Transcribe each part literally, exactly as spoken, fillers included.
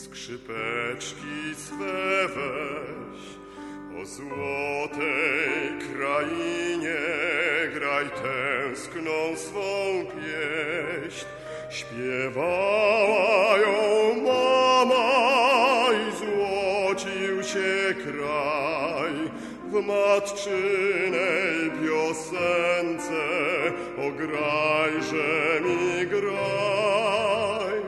Skrzypeczki swe weź, o złotej krainie graj tęskną swą pieśń. Śpiewała ją mama i złocił się kraj w matczynej piosence. O grajże mi graj.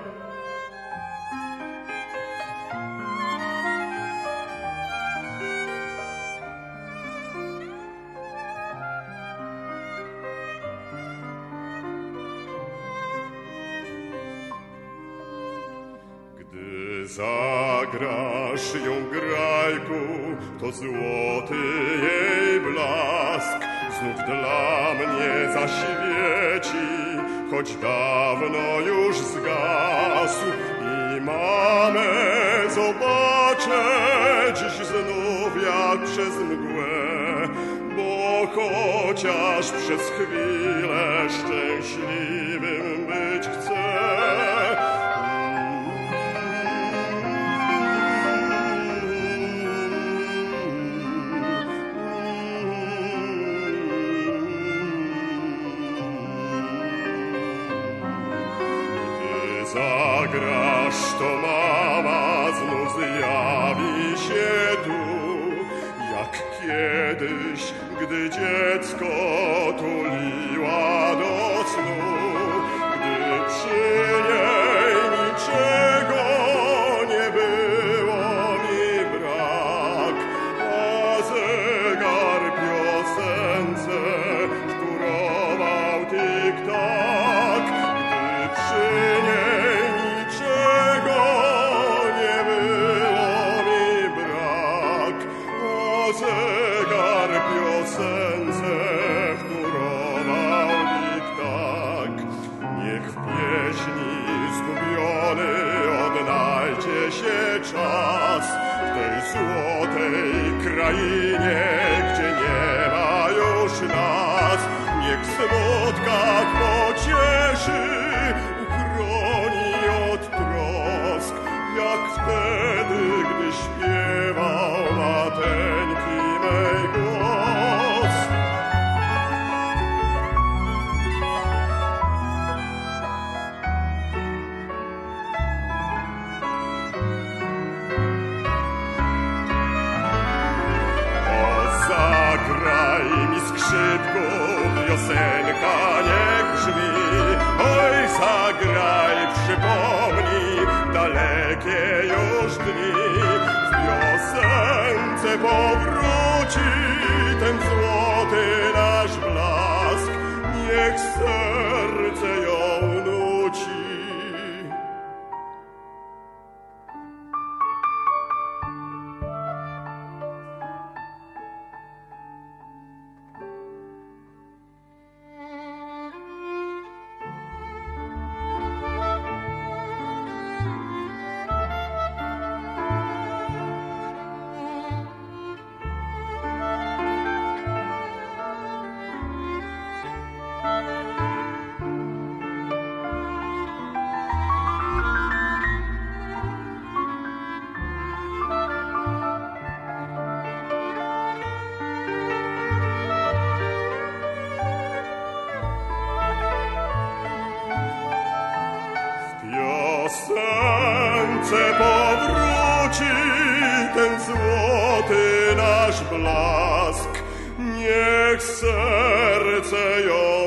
Gdy zagrasz ją, grajku, to złoty jej blask znów dla mnie zaświeci, choć dawno już zgasł. I mamę zobaczę dziś znów jak przez mgłę, bo chociaż przez chwilę szczęśliwym być chcę. Zagrasz, to mama znów zjawi się tu, jak kiedyś, gdy dziecko tuliła do snu. Gdy przy niej niczego nie było mi brak, a zegar piosence szturował tik-tak. Gdy przy niej zegar piosence wtórował tik-tak. Niech w pieśni zgubiony odnajdzie się czas w tej złotej krainie, gdzie nie ma już nas. Niech smutkach pocieszy, uchroni od trosk, jak wtedy, gdy śpiewał mateńki mej głos. O, zagraj mi, skrzypku, piosenka niech brzmi. Oj, zagraj, przypomnij dalekie już dni. W piosence powróci ten złoty nasz blask, niech serce ją nuci. Piosence powróci ten złoty nasz blask, niech serce ją